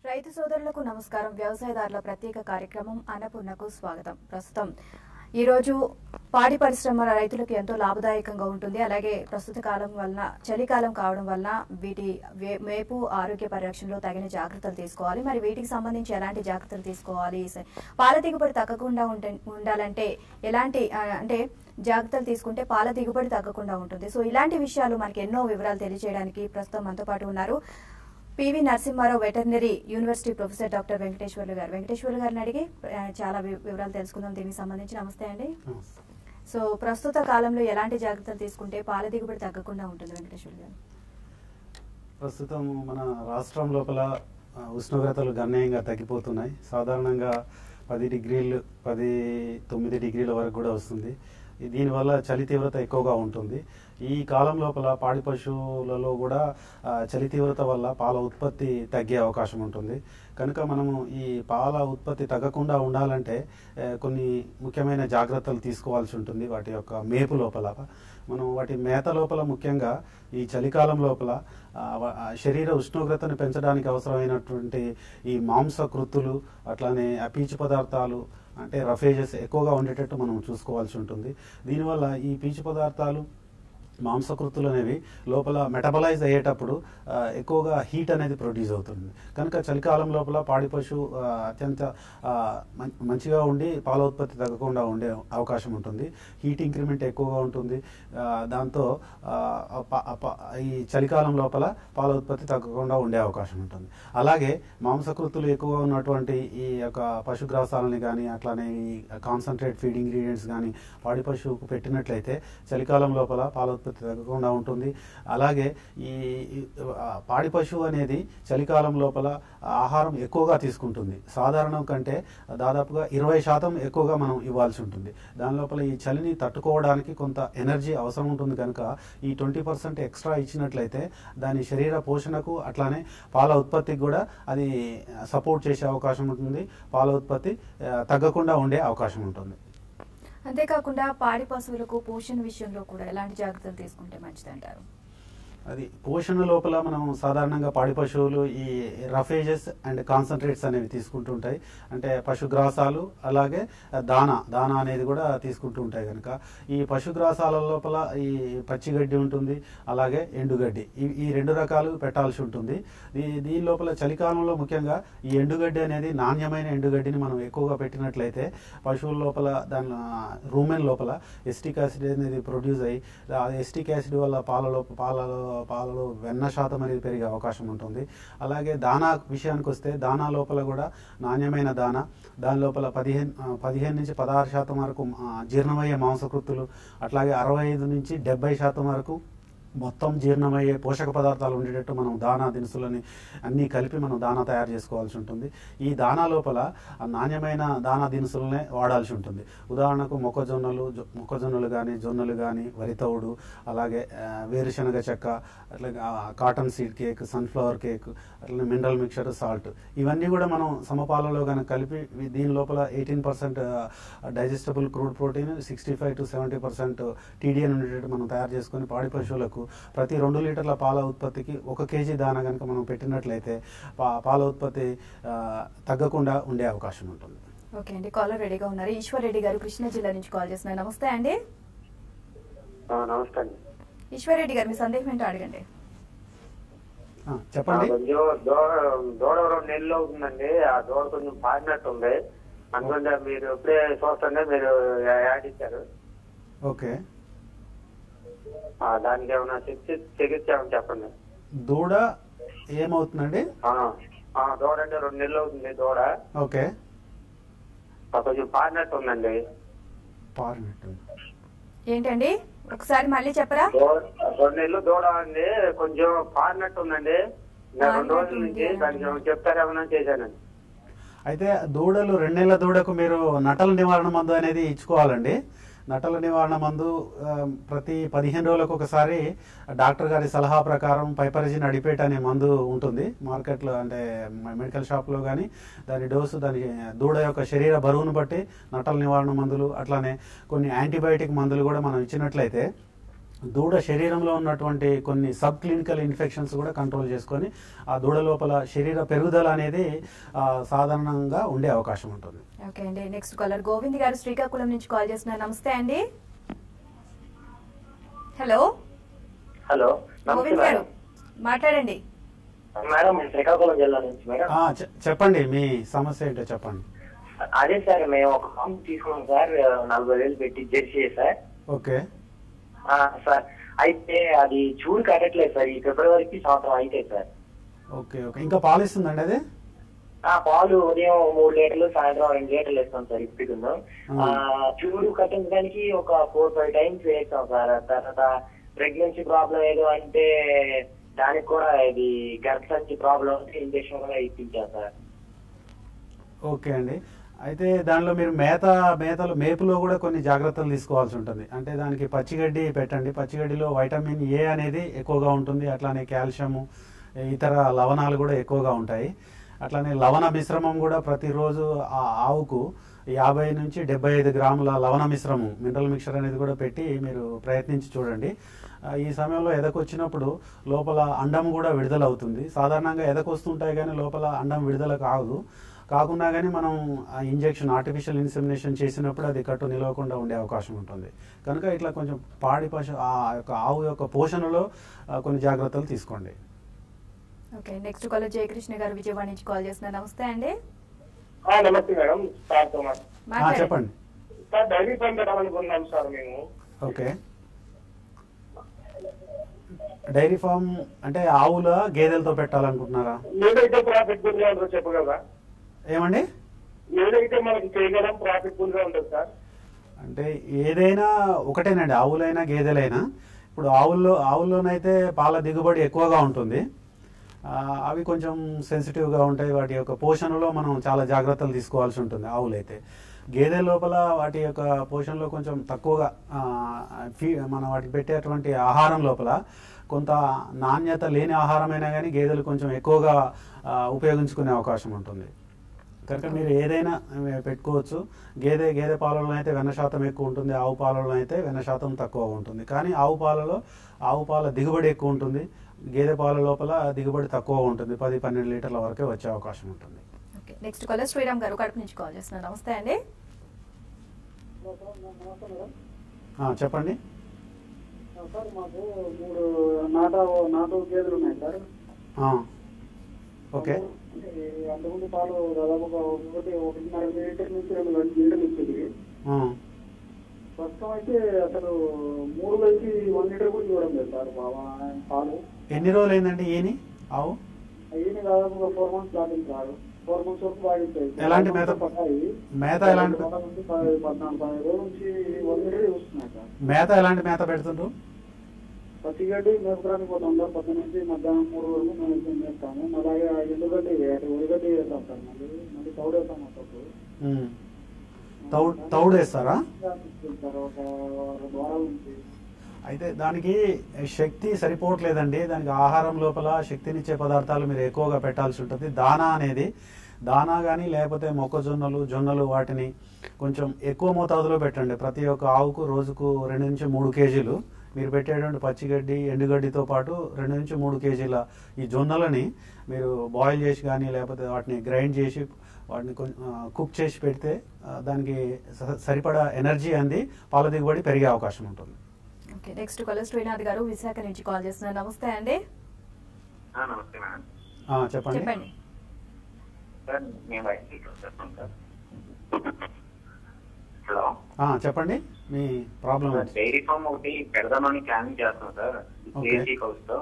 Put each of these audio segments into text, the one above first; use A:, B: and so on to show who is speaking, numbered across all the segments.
A: రైతు సోదరులకు నమస్కారం. వ్యవసాయదారుల ప్రత్యేక కార్యక్రమం అన్నపూర్ణకు స్వాగతం. ప్రస్తుతం ఈ రోజు పాడి పరిశ్రమల రైతులకు ఎంతో లాభదాయకంగా ఉంటుంది. అలాగే ప్రస్తుత కాలం వలన చలికాలం కావడం వలన వీటి మేపు ఆరోగ్య పరిరక్షణలో తగిన జాగ్రత్తలు తీసుకోవాలి. మరి వీటికి సంబంధించి ఎలాంటి జాగ్రత్తలు తీసుకోవాలి, పాల దిగుబడి తగ్గకుండా ఉండాలంటే ఎలాంటి అంటే జాగ్రత్తలు తీసుకుంటే పాల దిగుబడి తగ్గకుండా ఉంటుంది. సో ఇలాంటి విషయాలు మనకి ఎన్నో వివరాలు తెలియజేయడానికి ప్రస్తుతం మనతో పాటు ఉన్నారు PV Narasimha Rao veterinary university professor doctor Venkateswarlu garu. Venkateswarlu గారిని అడిగి చాలా వివరాలు తెలుసుకుందాం దీనికి సంబంధించి. నమస్తే అండి. సో ప్రస్తుత కాలంలో ఎలాంటి జాగ్రత్తలు తీసుకుంటే పాల దిగుబడి తగ్గకుండా ఉంటుంది వెంకటేశ్వర్లు గారు?
B: ప్రస్తుతం మన రాష్ట్రం లోపల ఉష్ణోగ్రతలు గణనీయంగా తగ్గిపోతున్నాయి. సాధారణంగా 9 డిగ్రీల వరకు కూడా వస్తుంది. దీనివల్ల చలి తీవ్రత ఎక్కువగా ఉంటుంది. ఈ కాలం లోపల పాడి పశువులలో కూడా చలి తీవ్రత వల్ల పాల ఉత్పత్తి తగ్గే అవకాశం ఉంటుంది. కనుక మనము ఈ పాల ఉత్పత్తి తగ్గకుండా ఉండాలంటే కొన్ని ముఖ్యమైన జాగ్రత్తలు తీసుకోవాల్సి ఉంటుంది. వాటి యొక్క మేపు లోపల మనం వాటి మేత లోపల ముఖ్యంగా ఈ చలికాలం లోపల శరీర ఉష్ణోగ్రతను పెంచడానికి అవసరమైనటువంటి ఈ మాంసకృత్తులు అట్లానే పీచు పదార్థాలు అంటే రఫేజెస్ ఎక్కువగా ఉండేటట్టు మనం చూసుకోవాల్సి ఉంటుంది. దీనివల్ల ఈ పీచు పదార్థాలు మాంసకృతులు అనేవి లోపల మెటబలైజ్ అయ్యేటప్పుడు ఎక్కువగా హీట్ అనేది ప్రొడ్యూస్ అవుతుంది. కనుక చలికాలం లోపల పాడి పశువు అత్యంత మంచిగా ఉండి పాల ఉత్పత్తి తగ్గకుండా ఉండే అవకాశం ఉంటుంది. హీట్ ఇంక్రిమెంట్ ఎక్కువగా ఉంటుంది. దాంతో ఈ చలికాలం లోపల పాల ఉత్పత్తి తగ్గకుండా ఉండే అవకాశం ఉంటుంది. అలాగే మాంసకృతులు ఎక్కువగా ఉన్నటువంటి ఈ యొక్క పశుగ్రాసాలని కానీ అట్లానే ఈ కాన్సన్ట్రేట్ ఫీడ్ ఇంగ్రీడియంట్స్ కానీ పాడి పశువుకు పెట్టినట్లయితే చలికాలం లోపల పాల తగ్గకుండా ఉంటుంది. అలాగే ఈ పాడి పశువు అనేది చలికాలం లోపల ఆహారం ఎక్కువగా తీసుకుంటుంది. సాధారణం కంటే దాదాపుగా 20% ఎక్కువగా మనం ఇవ్వాల్సి ఉంటుంది. దాని లోపల ఈ చలిని తట్టుకోవడానికి కొంత ఎనర్జీ అవసరం ఉంటుంది. కనుక ఈ 20% ఎక్స్ట్రా ఇచ్చినట్లయితే దాని శరీర పోషణకు అట్లానే పాల ఉత్పత్తికి కూడా అది సపోర్ట్ చేసే అవకాశం ఉంటుంది. పాల ఉత్పత్తి తగ్గకుండా ఉండే అవకాశం ఉంటుంది.
A: అంతేకాకుండా పాడి పశువులకు పోషణ విషయంలో కూడా ఎలాంటి జాగ్రత్తలు తీసుకుంటే మంచిది అంటారు?
B: అది పోషణ లోపల మనం సాధారణంగా పాడి పశువులు ఈ రఫేజెస్ అండ్ కాన్సన్ట్రేట్స్ అనేవి తీసుకుంటూ ఉంటాయి. అంటే పశుగ్రాసాలు అలాగే దానా అనేది కూడా తీసుకుంటూ ఉంటాయి. కనుక ఈ పశుగ్రాసాల లోపల ఈ పచ్చిగడ్డి ఉంటుంది, అలాగే ఎండుగడ్డి, ఈ 2 రకాలు పెట్టాల్సి ఉంటుంది. దీని లోపల చలికాలంలో ముఖ్యంగా ఈ ఎండుగడ్డి అనేది నాణ్యమైన ఎండుగడ్డిని మనం ఎక్కువగా పెట్టినట్లయితే పశువుల లోపల దాని రూమెన్ లోపల ఎస్టిక్ యాసిడ్ అనేది ప్రొడ్యూస్ అయ్యి ఎస్టిక్ యాసిడ్ వల్ల పాలలో వెన్న శాతం అనేది పెరిగే అవకాశం ఉంటుంది. అలాగే దానా విషయానికి వస్తే దానా లోపల కూడా నాణ్యమైన దాని లోపల 15 నుంచి 16% వరకు జీర్ణమయ్యే మాంసకృత్తులు, అట్లాగే 65 నుంచి 70% వరకు మొత్తం జీర్ణమయ్యే పోషక పదార్థాలు ఉండేటట్టు మనం దానా దినుసులని అన్నీ కలిపి మనం దానా తయారు చేసుకోవాల్సి ఉంటుంది. ఈ దానా లోపల నాణ్యమైన దానా దినుసులనే వాడాల్సి ఉంటుంది. ఉదాహరణకు మొక్కజొన్నలు కానీ జొన్నలు కానీ వరితవుడు, అలాగే వేరుశనగ చెక్క, అట్లాగే cotton seed cake, sunflower cake, అట్లనే మినరల్ మిక్చర్, సాల్ట్, ఇవన్నీ కూడా మనం సమపాలలో కనుక కలిపి దీని లోపల 18% digestible crude protein, 65 to 70% TDN ఉండేటట్టు మనం తయారు చేసుకొని పాడి పశువులకు ప్రతి 2 లీటర్ల పాల ఉత్పత్తికి 1 kg దానా కనుక మనం పెట్టినట్లయితే పాల ఉత్పత్తి తగ్గకుండా ఉండే అవకాశం ఉంటుంది.
A: ఓకే అండి, కాలర్ రెడీగా ఉన్నారు. ఈశ్వర్ రెడ్డి గారు కృష్ణా జిల్లా నుంచి కాల్ చేస్తున్నారు. నమస్తే అండి.
C: నమస్తే అండి.
A: ఈశ్వర్ రెడ్డి గారు మీ సందేహం ఏంటో అడగండి.
B: చెప్పండి.
C: దూడ 2 నెలలు అవుతుందండి. ఆ దూడ కొంచెం పారినట్టు ఉంది. అనుకుంటే మీరు ఎప్పుడే చూస్తుండే మీరు యాడ్ ఇచ్చారు.
B: ఓకే,
C: దానికి ఏమైనా చికిత్స ఏమైనా చెప్పండి.
B: దూడ ఏమవుతుందండి?
C: దూడ అంటే 2 నెలలు అవుతుంది దూడ.
B: ఓకే,
C: కొంచెం పారినట్టు ఉందండి.
A: ఏంటండి ఒకసారి మళ్ళీ చెప్పరా?
C: 2 నెలలు దూడ అండి, కొంచెం పారినట్టు ఉందండి. 2 రోజుల నుంచి దానికి చెప్తారేమన్నా చేశానండి.
B: అయితే దూడలు 2 నెలల దూడకు మీరు నటల నివారణ మందు అనేది ఇచ్చుకోవాలండి. నటల నివారణ మందు ప్రతి 15 రోజులకు ఒకసారి డాక్టర్ గారి సలహా ప్రకారం పైపరిజిన్ అడిపేట్ అనే మందు ఉంటుంది మార్కెట్లో, అంటే మెడికల్ షాప్లో కానీ దాని డోసు దాని దూడ యొక్క శరీర బరువును బట్టి నటల నివారణ మందులు అట్లానే కొన్ని యాంటీబయాటిక్ మందులు కూడా మనం ఇచ్చినట్లయితే దూడ శరీరంలో ఉన్నటువంటి కొన్ని సబ్ క్లినికల్ ఇన్ఫెక్షన్స్ కూడా కంట్రోల్ చేసుకొని ఆ దూడ లోపల శరీర పెరుగుదల అనేది సాధారణంగా ఉండే అవకాశం ఉంటుంది.
A: ఓకే అండి. నెక్స్ట్ కాలర్ గోవింద్ గారు శ్రీకాకుళం నుంచి కాల్ చేస్తున్నారు. నమస్తే అండి. హలో
C: హలో
A: గోవింద్ గారు మాట్లాడండి.
C: మేడం శ్రీకాకుళం జిల్లా నుంచి మేడం.
B: చెప్పండి మీ సమస్య ఏంటో చెప్పండి.
C: అదే సార్ మేము ఒక ఫామ్ తీసుకున్నాం సార్, 40,000 పెట్టి జెర్సీ సార్.
B: ఓకే
C: సార్ అయితే అది చూడు కట్టట్లేదు సార్. ఈ ఫిబ్రవరికి సంవత్సరం అయితే సార్.
B: ఓకే ఓకే ఇంకా పాలు ఇస్తుందండి అది?
C: పాలు ఉదయం 3 లీటర్లు, సాయంత్రం 2 లీటర్లు ఇస్తాం సార్. ఇప్పుడు చూడు కట్టించడానికి ఒక 4-5 టైమ్స్ వేస్తాం సార్. తర్వాత ప్రెగ్నెన్సీ ప్రాబ్లం ఏదో అంటే దానికి కూడా ఇది గర్భసంచి ప్రాబ్లం ఇంజక్షన్ కూడా ఇప్పించాం సార్.
B: ఓకే అండి. అయితే దానిలో మీరు మేపులో కూడా కొన్ని జాగ్రత్తలు తీసుకోవాల్సి ఉంటుంది. అంటే దానికి పచ్చిగడ్డి పెట్టండి. పచ్చిగడ్డిలో వైటమిన్ ఏ అనేది ఎక్కువగా ఉంటుంది, అట్లానే కాల్షియము, ఇతర లవణాలు కూడా ఎక్కువగా ఉంటాయి. అట్లానే లవణ మిశ్రమం కూడా ప్రతిరోజు ఆ ఆవుకు 50 నుంచి 75 గ్రాముల లవణ మిశ్రమం, మినరల్ మిక్చర్ అనేది కూడా పెట్టి మీరు ప్రయత్నించి చూడండి. ఈ సమయంలో ఎదకొచ్చినప్పుడు లోపల అండం కూడా విడుదల అవుతుంది. సాధారణంగా ఎదకొస్తుంటాయి కానీ లోపల అండం విడుదల కాకుండా కానీ మనం ఇంజెక్షన్ ఆర్టిఫిషియల్ ఇన్సెమినేషన్ చేసినప్పుడు అది కట్టు నిలవకుండా ఉండే అవకాశం ఉంటుంది. కనుక ఇట్లా కొంచెం పాడి పశు ఆ యొక్క ఆవు యొక్క పోషణలో కొన్ని జాగ్రత్తలు తీసుకోండి.
A: ఓకే. నెక్స్ట్ కాలర్ జయకృష్ణ గారు విజయవాడ నుంచి కాల్ చేస్తున్నారు. నమస్తే అండి.
C: నమస్తే మేడం.
B: చెప్పండి
C: సార్. డైరీ ఫామ్ పెట్టాలనుకున్నాం సార్ మేము.
B: ఓకే. డైరీ ఫామ్ అంటే ఆవుల గేదెలతో పెట్టాలనుకుంటున్నారా?
C: ఏదైతే ప్రాఫిట్ ఫుల్ గా ఉంటుందో చెప్పగలరా?
B: ఏమండి?
C: ఏదైతే మనకి చేయగలం ప్రాఫిట్ ఫుల్ గా ఉంటుంది సార్?
B: అంటే ఏదైనా ఒకటేనండి, ఆవులైనా గేదెలైనా. ఇప్పుడు ఆవుల్లోనైతే పాల దిగుబడి ఎక్కువగా ఉంటుంది. అవి కొంచెం సెన్సిటివ్గా ఉంటాయి. వాటి యొక్క పోషణలో మనం చాలా జాగ్రత్తలు తీసుకోవాల్సి ఉంటుంది. ఆవులైతే గేదె లోపల వాటి యొక్క పోషణలో కొంచెం తక్కువగా మనం వాటికి పెట్టేటువంటి ఆహారం లోపల కొంత నాణ్యత లేని ఆహారమైనా కానీ గేదెలు కొంచెం ఎక్కువగా ఉపయోగించుకునే అవకాశం ఉంటుంది. కనుక మీరు ఏదైనా పెట్టుకోవచ్చు. గేదె పాలలో అయితే వెన్న శాతం ఎక్కువ ఉంటుంది, ఆవు పాలలో అయితే వెన్న శాతం తక్కువ ఉంటుంది. కానీ ఆవు పాల దిగుబడి ఎక్కువ ఉంటుంది, గేదె పాల లోపల దిగుబడి తక్కువ ఉంటుంది. 10-12 లీటర్ల వరకే వచ్చే అవకాశం ఉంటుంది.
A: నెక్స్ట్ కాలర్ శ్రీరామ్ గారు కడప నుంచి కాల్ చేస్తున్నారు. నమస్తే అండి.
B: చెప్పండి
D: సార్. మాకు 3 నాటు గేదెలు ఉన్నాయి సార్.
B: ఓకే.
D: అంతకుముందు పాలు దాదాపుగా 1.5 లీటర్ నుంచి 2 లీటర్లు ఇచ్చేది. ప్రస్తుతం అయితే అసలు 3 కలిసి 1 లీటర్ కూడా ఇవ్వడం లేదు సార్ పాలు.
B: ఎన్ని రోజులు అయిందండి ఈయన ఆవు?
D: ఈయన దాదాపుగా 4 months దాటింది సార్. 4 months వరకు బాగుంటాయి.
B: ఎలాంటి మేత ఎలాంటి
D: 14-15 రోజుల నుంచి 1 లీటర్ వస్తున్నాయి సార్.
B: మేత ఎలాంటి మేత పెడుతుండ్రు?
D: పచ్చిగడ్డి మేపుకోవడానికి పోతాం సార్. పొద్దున్న నుంచి మధ్యాహ్నం 3 వరకు మేము మేపుతాము. అలాగే ఎండుగడ్డి ఉరిగడ్డి వేస్తాం సార్. మళ్ళీ తౌడు వేస్తాం అప్పుడు.
B: తౌడు వేస్తారా?
D: ఒక 2 వారాల నుంచి.
B: అయితే దానికి శక్తి సరిపోవట్లేదండి. దానికి ఆహారం లోపల శక్తినిచ్చే పదార్థాలు మీరు ఎక్కువగా పెట్టాల్సి ఉంటుంది. దానా కానీ లేకపోతే మొక్కజొన్నలు, జొన్నలు వాటిని కొంచెం ఎక్కువ మోతాదులో పెట్టండి. ప్రతి ఒక్క ఆవుకు రోజుకు 2 నుంచి 3 కేజీలు మీరు పెట్టేటువంటి పచ్చిగడ్డి, ఎండుగడ్డితో పాటు 2 నుంచి 3 కేజీల ఈ జొన్నలని మీరు బాయిల్ చేసి కానీ లేకపోతే వాటిని గ్రైండ్ చేసి వాటిని కుక్ చేసి పెడితే దానికి సరిపడా ఎనర్జీ అంది పాల దిగుబడి పెరిగే అవకాశం ఉంటుంది.
A: ఓకే. నెక్స్ట్ కాలర్ శ్రీనాథ్ గారు విశాఖ నుంచి కాల్ చేస్తున్నారు. నమస్తే అండి.
C: నమస్తే మేడం.
A: చెప్పండి.
C: హలో
B: చెప్పండి మీ ప్రాబ్లం.
C: డైరీ ఫామ్ ఒకటి పెడదామని ప్లానింగ్ చేస్తాం సార్. జెర్సీ కౌస్ తో.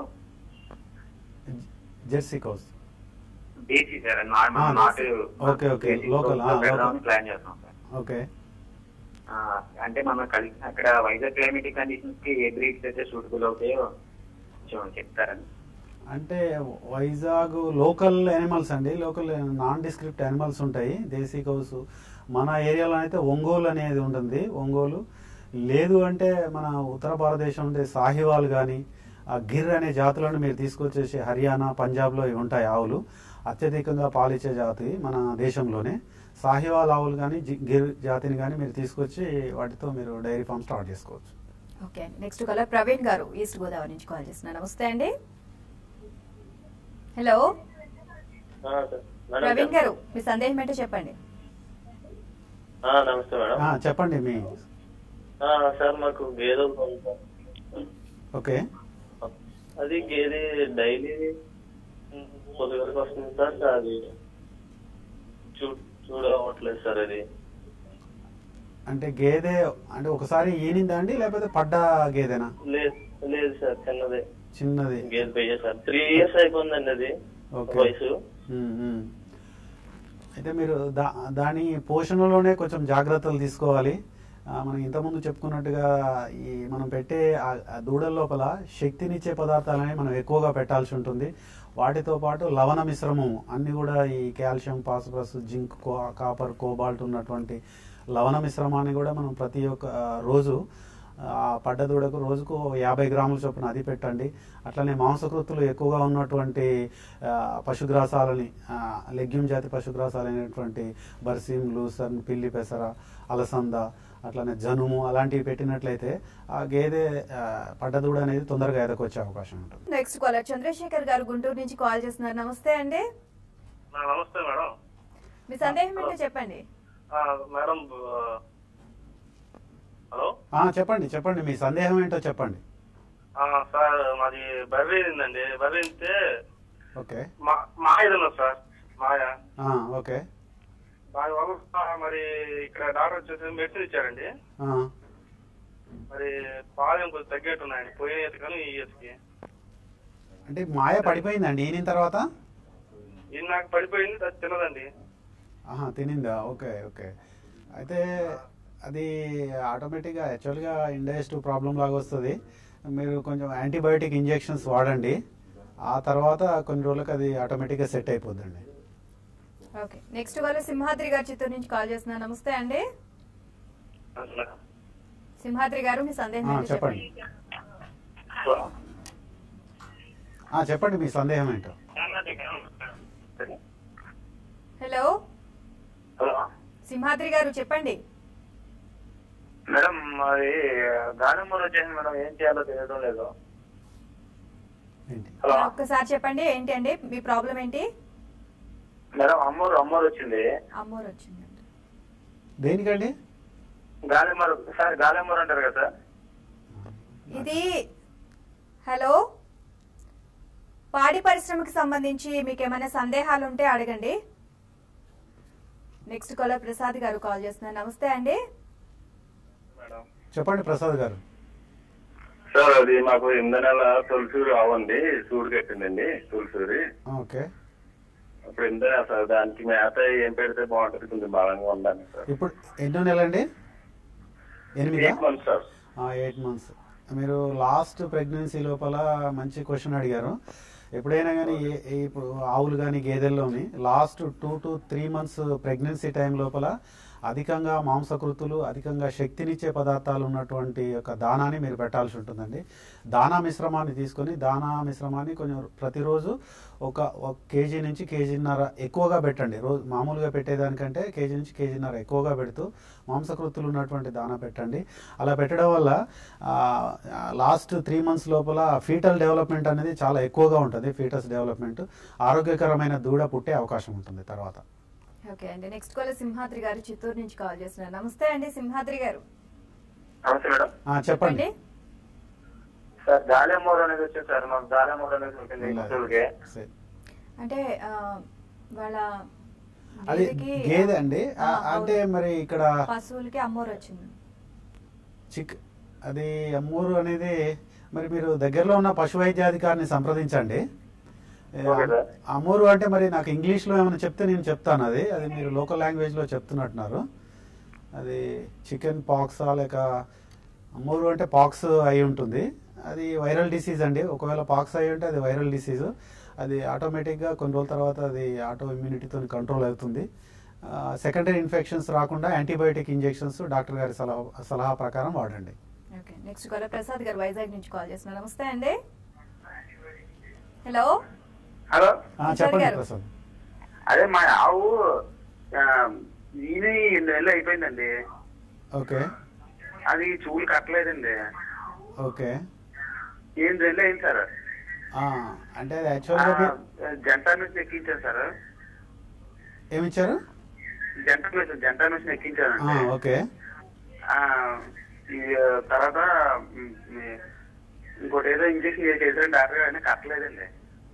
C: Jersey cows desi sir.
B: Okay okay local
C: plan చేస్తాం సార్.
B: ఓకే.
C: అంటే మనం కలిసి అక్కడ వైజాగ్ క్లైమేటిక్ కండిషన్స్ కి ఏ బ్రీడ్స్ అయితే సూటబుల్ అవుతాయో కొంచెం చెప్తారని.
B: అంటే వైజాగ్ లోకల్ యానిమల్స్ అండి, లోకల్ నాన్ డిస్క్రిప్ట్ యానిమల్స్ ఉంటాయి. దేశీ కౌస్ మన ఏరియాలో అయితే ఒంగోలు అనేది ఉంటుంది. ఒంగోలు లేదు అంటే మన ఉత్తర భారతదేశం ఉండే సాహివాల్ కానీ ఆ గిర్ అనే జాతులను మీరు తీసుకొచ్చేసి హర్యానా, పంజాబ్లో ఇవి ఉంటాయి ఆవులు. అత్యధికంగా పాలిచ్చే జాతి మన దేశంలోనే. సాహివాల్ ఆవులు కానీ గిర్ జాతిని కానీ మీరు తీసుకొచ్చి వాటితో మీరు డైరీ ఫామ్ స్టార్ట్ చేసుకోవచ్చు.
A: ఓకే అండి. Next caller Praveen garu east Godavari నుంచి కాల్ చేస్తున్నారు. నమస్తే అండి. హలో ప్రవీణ్ గారు, మీ సందేహం ఏంటో చెప్పండి.
C: నమస్తే మేడం.
B: చెప్పండి మీ
C: సార్ మాకు గేదె
B: ఓకే
C: అది గేదె డైలీ పొద్దుగలకు వస్తుంది సార్. అది చూడవట్లేదు సార్. అది
B: అంటే గేదె అంటే ఒకసారి ఈనిందా అండి లేకపోతే పడ్డ గేదెనా?
C: లేదు సార్,
B: చిన్నది
C: గేదె పెయ్య సార్. 3 years అయిపోయిందండి అది వయసు.
B: అయితే మీరు దాని పోషణలోనే కొంచెం జాగ్రత్తలు తీసుకోవాలి. మనం ఇంతకుముందు చెప్పుకున్నట్టుగా ఈ మనం పెట్టే దూడల లోపల శక్తినిచ్చే పదార్థాలని మనం ఎక్కువగా పెట్టాల్సి ఉంటుంది. వాటితో పాటు లవణ మిశ్రమం అన్ని కూడా ఈ calcium, phosphorus, zinc, copper, cobalt ఉన్నటువంటి లవణ మిశ్రమాన్ని కూడా మనం ప్రతి ఒక్క రోజు పడ్డ దూడకు రోజుకు 50 గ్రాముల చొప్పున అది పెట్టండి. అట్లనే మాంసకృతులు ఎక్కువగా ఉన్నటువంటి పశుగ్రాసాలని, లెగ్యూమ్ జాతి పశుగ్రాసాలు అయినటువంటి బర్సీం, లూసర్న్, పిల్లి పెసర, అలసంద, అట్లనే జనుము అలాంటివి పెట్టినట్లయితే ఆ గేదె పడ్డ దూడ అనేది తొందరగా ఎదకొచ్చే అవకాశం ఉంటుంది.
A: నెక్స్ట్ కాలర్ చంద్రశేఖర్ గారు గుంటూరు నుంచి కాల్ చేస్తున్నారు. నమస్తే అండి.
C: నమస్తే మేడం.
A: మీ సందేహం ఏంటో చెప్పండి.
C: మేడం హలో
B: చెప్పండి మీ సందేహం ఏంటో చెప్పండి.
C: సార్ మాది బర్రె ఉందండి. బర్రె ఉంటే
B: ఓకే
C: మాయ సార్. మాయ
B: ఓకే
C: దానివల్ల మరి ఇక్కడ డాక్టర్ వచ్చేసి మెడిసిన్ ఇచ్చారండి. మరి పాలు కొంచెం తగ్గట్టున్నాయండి పోయిన ఇయర్స్ కానీ ఈ ఇయర్స్ కి.
B: అంటే మాయ పడిపోయిందండి ఈయన తర్వాత?
C: ఇది నాకు పడిపోయింది, అది తినదండి.
B: తినిందా? Okay okay. అయితే అది ఆటోమేటిక్గా యాక్చువల్గా ఇండైజెస్టివ్ ప్రాబ్లం లాగా వస్తుంది. మీరు కొంచెం యాంటీబయోటిక్ ఇంజెక్షన్స్ వాడండి. ఆ తర్వాత కొన్ని రోజులకు అది ఆటోమేటిక్గా సెట్ అయిపోద్దండి.
A: ఓకే. నెక్స్ట్ వాళ్ళు సింహాద్రి గారు చిత్తూరు నుంచి కాల్ చేస్తున్నారు. నమస్తే అండి. సింహాద్రి గారు, మీ సందేహం
B: చెప్పండి. చెప్పండి మీ సందేహం ఏంటో.
A: హలో సింహాద్రి గారు చెప్పండి.
C: మేడం మరి దానిమ్మ వచ్చేసి మనం ఏం చేయాలో తెలియడం లేదు.
A: ఒక్కసారి చెప్పండి ఏంటి అండి మీ ప్రాబ్లం ఏంటి?
C: మేడం అమ్మోరు వచ్చింది.
A: అమ్మోరు వచ్చింది
B: దేనికండి?
C: గాలిమర సార్, గాలిమర అంటారు కదా సార్
A: ఇది. హలో, పాడి పరిశ్రమకి సంబంధించి మీకు ఏమైనా సందేహాలు ఉంటే అడగండి. నెక్స్ట్ కాలర్ ప్రసాద్ గారు కాల్ చేస్తున్నారు. నమస్తే అండి.
B: చెప్పండి ప్రసాద్ గారు.
C: సార్ అది మాకు 8 నెలల తొలిసూరు అవ్వండి, సూడు కట్టిందండి తొలిసూరి.
B: ఓకే.
C: ఇప్పుడు ఇందా సార్ దానికి మేత ఏం పెడితే బాగుంటుంది, కొంచెం బలంగా ఉండాలి సార్.
B: ఇప్పుడు ఎన్నో నెలండి? 8
C: months సార్.
B: 8 months. మీరు లాస్ట్ ప్రెగ్నెన్సీ లోపల మంచి క్వశ్చన్ అడిగారు. ఎప్పుడైనా కానీ ఇప్పుడు ఆవులు కానీ గేదెల్లోని last 2 to 3 months pregnancy time లోపల అధికంగా మాంసకృతులు, అధికంగా శక్తినిచ్చే పదార్థాలు ఉన్నటువంటి ఒక దానాన్ని మీరు పెట్టాల్సి ఉంటుందండి. దానా మిశ్రమాన్ని తీసుకొని కొంచెం ప్రతిరోజు ఒక కేజీ నుంచి కేజీన్నర ఎక్కువగా పెట్టండి. రోజు మామూలుగా పెట్టేదానికంటే కేజీ నుంచి కేజీన్నర ఎక్కువగా పెడుతూ మాంసకృతులు ఉన్నటువంటి దానా పెట్టండి. అలా పెట్టడం వల్ల లాస్ట్ 3 months లోపల ఫీటల్ డెవలప్మెంట్ అనేది చాలా ఎక్కువగా ఉంటుంది. ఫీటస్ డెవలప్మెంట్, ఆరోగ్యకరమైన దూడ పుట్టే అవకాశం ఉంటుంది తర్వాత.
A: ఓకే అండి. నెక్స్ట్ కాల్ సింహాద్రి గారు చిత్తూరు నుంచి కాల్ చేస్తున్నారు. నమస్తే అండి సింహాద్రి గారు.
C: నమస్తే మేడం.
B: చెప్పండి
C: సార్. గాలిమూర అనేది వచ్చేది సార్, మాకు గాలిమూర అనేది ఉంటుంది.
A: అంటే వాళ్ళ
B: అది గేదె అండి. అంటే మరి ఇక్కడ
A: పశువులకి అమ్మోరు వచ్చింది.
B: అది అమ్మూరు అనేది మరి మీరు దగ్గరలో ఉన్న పశు వైద్యాధికారిని సంప్రదించండి. అమ్మూరు అంటే మరి నాకు ఇంగ్లీష్లో ఏమైనా చెప్తే నేను చెప్తాను. అది మీరు లోకల్ లాంగ్వేజ్లో చెప్తున్నట్టున్నారు. అది చికెన్ పాక్సా లేక అమ్మూరు అంటే పాక్స్ అయి ఉంటుంది. అది వైరల్ డిసీజ్ అండి. ఒకవేళ పాక్స్ అయి ఉంటే అది వైరల్ డిసీజ్. అది ఆటోమేటిక్గా కొన్ని రోజుల తర్వాత అది ఆటో ఇమ్యూనిటీతో కంట్రోల్ అవుతుంది. సెకండరీ ఇన్ఫెక్షన్స్ రాకుండా యాంటీబయోటిక్ ఇంజెక్షన్స్ డాక్టర్ గారి సలహా ప్రకారం వాడండి.
A: ఓకే. నెక్స్ట్ కాలర్ ప్రసాద్ గారు వైజాగ్ నుంచి కాల్ చేస్తున్నారు. నమస్తే అండి. హలో
B: చెప్పండి ప్రసాద్.
C: అదే మా ఆవు 2 నెలలు అయిపోయిందండి.
B: ఓకే.
C: అది చూలు కట్టలేదండి.
B: ఓకే.
E: ఏం రెండు అయింది సార్.
B: అంటే యాక్చువల్గా
E: జంటా నుంచి ఎక్కించాను సార్.
B: ఏమిచ్చారు?
E: జంటా నుంచి ఎక్కించానండి.
B: ఓకే.
E: ఈ తర్వాత ఇంకోటి ఏదో ఇంజక్షన్ చేసారు డాక్టర్ గారు, కట్టలేదండి.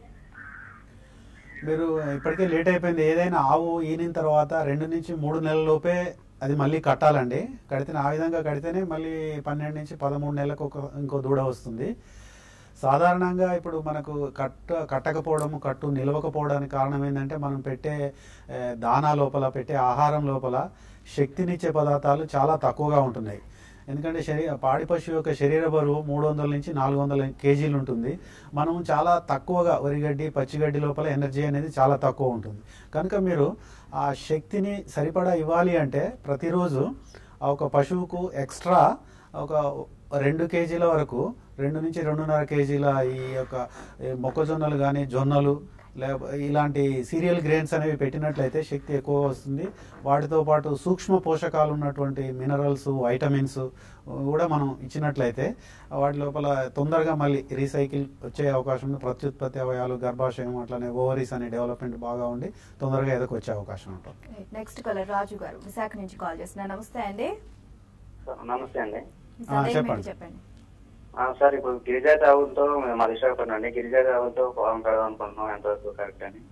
B: మీరు ఇప్పటికే లేట్ అయిపోయింది. ఏదైనా ఆవు ఈనిన తర్వాత 2 నుంచి 3 నెలల లోపే అది మళ్ళీ కట్టాలండి. కడితే ఆ విధంగా కడితేనే మళ్ళీ 12 నుంచి 13 నెలలకు ఇంకో దూడ వస్తుంది. సాధారణంగా ఇప్పుడు మనకు కట్టకపోవడం, కట్టు నిలవకపోవడానికి కారణం ఏంటంటే మనం పెట్టే దానా లోపల, పెట్టే ఆహారం లోపల శక్తినిచ్చే పదార్థాలు చాలా తక్కువగా ఉంటున్నాయి. ఎందుకంటే పాడి పశువు యొక్క శరీర బరువు 300 నుంచి 400 కేజీలు ఉంటుంది. మనం చాలా తక్కువగా వరిగడ్డి, పచ్చిగడ్డి లోపల ఎనర్జీ అనేది చాలా తక్కువ ఉంటుంది. కనుక మీరు ఆ శక్తిని సరిపడా ఇవ్వాలి అంటే ప్రతిరోజు ఒక పశువుకు ఎక్స్ట్రా ఒక 2 కేజీల వరకు, 2 నుంచి 2.5 కేజీల ఈ యొక్క మొక్కజొన్నలు కానీ, జొన్నలు ఇలాంటి సీరియల్ గ్రెయిన్స్ అనేవి పెట్టినట్లయితే శక్తి ఎక్కువ వస్తుంది. వాటితో పాటు సూక్ష్మ పోషకాలు ఉన్నటువంటి మినరల్స్, వైటమిన్స్ కూడా మనం ఇచ్చినట్లయితే వాటి లోపల తొందరగా మళ్ళీ రీసైకిల్ వచ్చే అవకాశం ఉంది. ప్రత్యుత్పత్తి అవయాలు, గర్భాశయం, అట్లనే ఓవరీస్ అనే డెవలప్మెంట్ బాగా ఉండి తొందరగా ఎదకొచ్చే అవకాశం ఉంటుంది.
A: నెక్స్ట్ కాలర్ రాజు గారు విశాఖ నుంచి కాల్ చేస్తున్నారు. నమస్తే అండి.
E: నమస్తే అండి.
A: చెప్పండి
E: సార్. ఇప్పుడు గిరిజాతి ఆవులతో మా విశాఖపట్నం అండి, గిరిజాతి ఆవులతో పొలం పెడదాం అనుకుంటున్నాం, ఎంతవరకు కరెక్ట్ అని.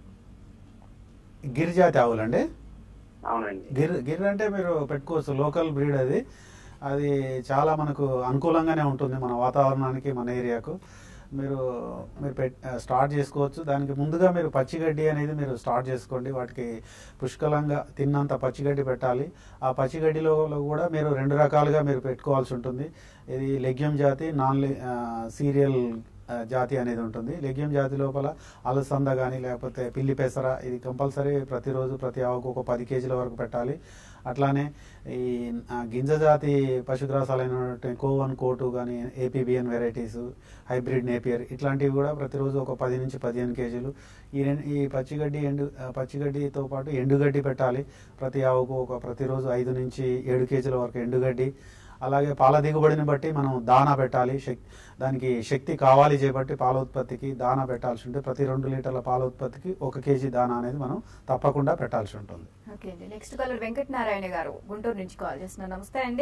B: గిరిజాతి ఆవులండి?
E: అవునండి.
B: గిర్ అంటే మీరు పెట్టుకోవచ్చు, లోకల్ బ్రీడ్ అది. అది చాలా మనకు అనుకూలంగానే ఉంటుంది మన వాతావరణానికి, మన ఏరియాకు. మీరు స్టార్ట్ చేసుకోవచ్చు. దానికి ముందుగా మీరు పచ్చిగడ్డి అనేది మీరు స్టార్ట్ చేసుకోండి. వాటికి పుష్కలంగా తిన్నంత పచ్చిగడ్డి పెట్టాలి. ఆ పచ్చిగడ్డిలో కూడా మీరు 2 రకాలుగా మీరు పెట్టుకోవాల్సి ఉంటుంది. ఇది లెగ్యూమ్ జాతి, సీరియల్ జాతి అనేది ఉంటుంది. లెగ్యూమ్ జాతి లోపల అలసంద కానీ లేకపోతే పిల్లి పెసర, ఇది కంపల్సరీ ప్రతిరోజు ప్రతి ఆవుకు ఒక 10 కేజీల వరకు పెట్టాలి. అట్లానే ఈ గింజ జాతి పశుగ్రాసాలైన కోవన్, కోటు కానీ, ఏపీబిఎన్ వెరైటీస్, హైబ్రిడ్ నేపియర్ ఇట్లాంటివి కూడా ప్రతిరోజు ఒక 10 నుంచి 15 కేజీలు. ఈ పచ్చిగడ్డితో పాటు ఎండుగడ్డి పెట్టాలి. ప్రతి ఆవుకు ప్రతిరోజు 5 నుంచి 7 కేజీల వరకు ఎండుగడ్డి. అలాగే పాల దిగుబడిని బట్టి మనం దానా పెట్టాలి. దానికి శక్తి కావాలి చేపట్టి పాల ఉత్పత్తికి దానా పెట్టాల్సి ఉంటుంది. ప్రతి 2 లీటర్ల పాల ఉత్పత్తికి 1 కేజీ దానా అనేది మనం తప్పకుండా పెట్టాల్సి ఉంటుంది.
A: ఓకే అండి. నెక్స్ట్ కాలర్ వెంకటనారాయణ గారు గుంటూరు నుంచి కాల్ చేస్తున్నారు. నమస్తే అండి.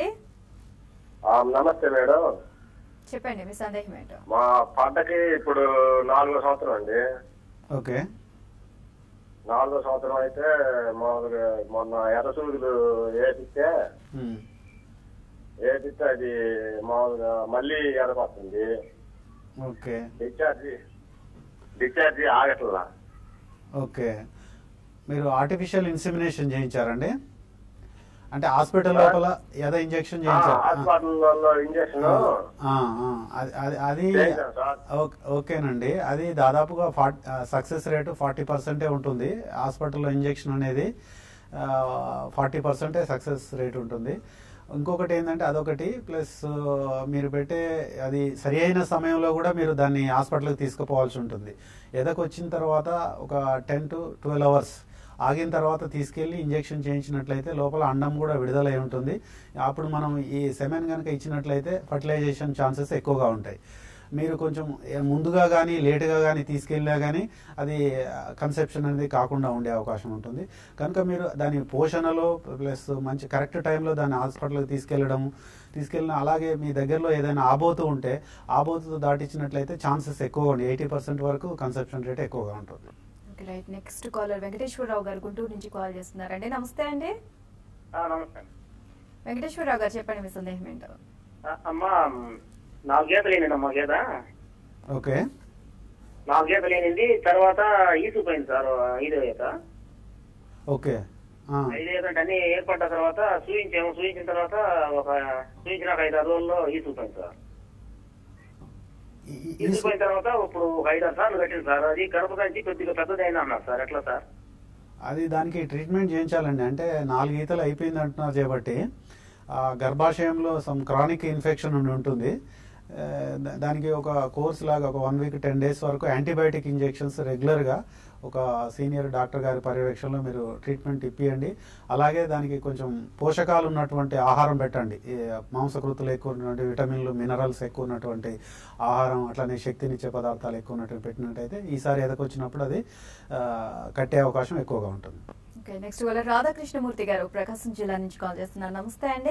F: నమస్తే మేడం.
A: చెప్పండి మీ సందేహం ఏంటో.
F: మా పంటకి ఇప్పుడు 4వ సంవత్సరం అండి.
B: ఓకే.
F: 4వ సంవత్సరం అయితే మామూలుగా మొన్న ఎర్రసూదులు వేపిస్తే అది మామూలుగా మళ్ళీ ఎర్రపడుతుంది.
B: ఓకే.
F: డిశ్చార్జి ఆగట్లా.
B: ఓకే. మీరు ఆర్టిఫిషియల్ ఇన్సెమినేషన్ చేయించారండి? అంటే హాస్పిటల్ లోపల ఏదో ఇంజెక్షన్ చేయించారు? అది ఓకేనండి. అది దాదాపుగా సక్సెస్ రేటు 40% ఉంటుంది. హాస్పిటల్లో ఇంజెక్షన్ అనేది 40% సక్సెస్ రేట్ ఉంటుంది. ఇంకొకటి ఏంటంటే అదొకటి, ప్లస్ మీరు పెట్టే అది సరి అయిన సమయంలో కూడా మీరు దాన్ని హాస్పిటల్కి తీసుకుపోవాల్సి ఉంటుంది. ఎదకొచ్చిన తర్వాత ఒక 10 to 12 hours ఆగిన తర్వాత తీసుకెళ్లి ఇంజెక్షన్ చేయించినట్లయితే లోపల అండం కూడా విడుదలై ఉంటుంది. అప్పుడు మనం ఈ సెమెన్ కనుక ఇచ్చినట్లయితే ఫర్టిలైజేషన్ ఛాన్సెస్ ఎక్కువగా ఉంటాయి. మీరు కొంచెం ముందుగా కానీ లేటుగా కానీ తీసుకెళ్ళినా కానీ అది కన్సెప్షన్ అనేది కాకుండా ఉండే అవకాశం ఉంటుంది. కనుక మీరు దాని పోషణలో ప్లస్ మంచి కరెక్ట్ టైంలో దాన్ని హాస్పిటల్కి తీసుకెళ్ళిన అలాగే మీ దగ్గరలో ఏదైనా ఆబోతు ఉంటే ఆబోతుతో దాటించినట్లయితే ఛాన్సెస్ ఎక్కువగా ఉంటాయి. 80% వరకు కన్సెప్షన్ రేట్ ఎక్కువగా ఉంటుంది.
A: రైట్. నెక్స్ట్ కాలర్ వెంకటేశ్వరరావు గారు గుంటూరు నుంచి కాల్ చేస్తున్నారండి. నమస్తే అండి.
E: నమస్తే
A: వెంకటేశ్వరరావు గారు చెప్పండి మీ సందేహం ఏంటో.
E: అమ్మా 4 గేదెలు అమ్మా గేద.
B: ఓకే.
E: 4 గేదెలు అయినండి. తర్వాత ఈసుపోయింది సార్ 5వ ఈత.
B: ఓకే.
E: 5వ ఈత అంటే అన్ని ఏర్పడ్డ తర్వాత చూయించిన తర్వాత చూయించిన 5-6 రోజుల్లో ఈసుపోయింది సార్. ఈసుపోయిన తర్వాత ఇప్పుడు 5-6 సార్లు కట్టింది సార్. అది కడుపు కంచి కొద్దిగా పెద్దదైనా అన్నారు సార్. ఎట్లా సార్?
B: అది దానికి ట్రీట్మెంట్ చేయించాలండి. అంటే 4 ఈతలు అయిపోయింది అంటున్నారు కాబట్టి గర్భాశయంలో సమ్ క్రానిక్ ఇన్ఫెక్షన్ ఉంటుంది. దానికి ఒక కోర్స్ లాగా ఒక 1 వీక్ 10 డేస్ వరకు యాంటీబయాటిక్ ఇంజెక్షన్స్ రెగ్యులర్గా ఒక సీనియర్ డాక్టర్ గారి పర్యవేక్షణలో మీరు ట్రీట్మెంట్ ఇప్పియండి. అలాగే దానికి కొంచెం పోషకాలు ఉన్నటువంటి ఆహారం పెట్టండి. మాంసకృతులు ఎక్కువ ఉన్నటువంటి విటమిన్లు మినరల్స్ ఎక్కువ ఉన్నటువంటి ఆహారం, అట్లనే శక్తినిచ్చే పదార్థాలు ఎక్కువ ఉన్నటువంటి పెట్టినట్టయితే ఈసారి ఎదకొచ్చినప్పుడు అది కట్టే అవకాశం ఎక్కువగా ఉంటుంది.
A: ఓకే, నెక్స్ట్ వాళ్ళ రాధాకృష్ణమూర్తి గారు ప్రకాశం జిల్లా నుంచి కాల్ చేస్తున్నారు. నమస్తే అండి.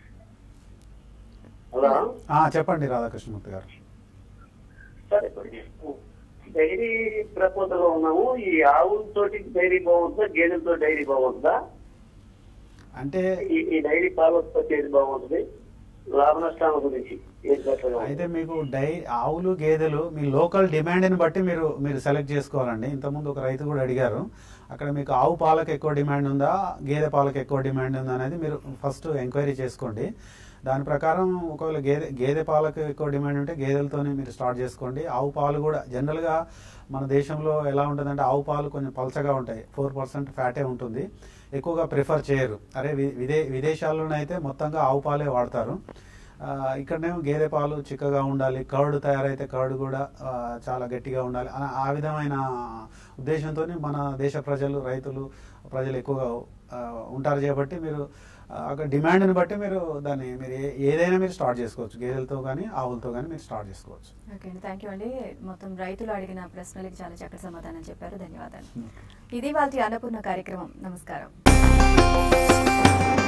F: హలో,
B: చెప్పండి రాధాకృష్ణమూర్తి గారు.
F: సార్ డైరీ ప్రపోజల్ లో ఉన్నాము. ఈ ఆవులతోటి డైరీ బాగుంటుందా, గేదెలతో డైరీ బాగుంటుందా?
B: అంటే
F: ఈ డైరీ పాల ఉత్పత్తి ఏది బాగుంటుంది? లాభ నష్టాల గురించి
B: అయితే మీకు ఆవులు గేదెలు మీ లోకల్ డిమాండ్ని బట్టి మీరు సెలెక్ట్ చేసుకోవాలండి. ఇంతకుముందు ఒక రైతు కూడా అడిగారు, అక్కడ మీకు ఆవు పాలకు ఎక్కువ డిమాండ్ ఉందా, గేదె పాలకు ఎక్కువ డిమాండ్ ఉందా అనేది మీరు ఫస్ట్ ఎంక్వైరీ చేసుకోండి. దాని ప్రకారం ఒకవేళ గేదె పాలకు ఎక్కువ డిమాండ్ ఉంటే గేదెలతోనే మీరు స్టార్ట్ చేసుకోండి. ఆవు పాలు కూడా జనరల్గా మన దేశంలో ఎలా ఉంటుందంటే ఆవు పాలు కొంచెం పలచగా ఉంటాయి, 4% ఫ్యాటే ఉంటుంది, ఎక్కువగా ప్రిఫర్ చేయరు. అరే విదేశాల్లోనైతే మొత్తంగా ఆవు పాలే వాడతారు. ఇక్కడనేమో గేదె పాలు చిక్కగా ఉండాలి, కర్డ్ తయారైతే కర్డ్ కూడా చాలా గట్టిగా ఉండాలి. ఆ విధమైన ఉద్దేశంతో మన దేశ రైతులు ఎక్కువగా ఉంటారు. కాబట్టి మీరు అక్కడ డిమాండ్ని బట్టి మీరు ఏదైనా మీరు స్టార్ట్ చేసుకోవచ్చు. గేదెలతో కానీ ఆవులతో కానీ మీరు స్టార్ట్ చేసుకోవచ్చు.
A: ఓకే అండి, థ్యాంక్ యూ అండి. మొత్తం రైతులు అడిగిన ప్రశ్నలకి చాలా చక్కటి సమాధానం చెప్పారు. ధన్యవాదాలు. ఇది వాళ్ళ అన్నపూర్ణ కార్యక్రమం. నమస్కారం.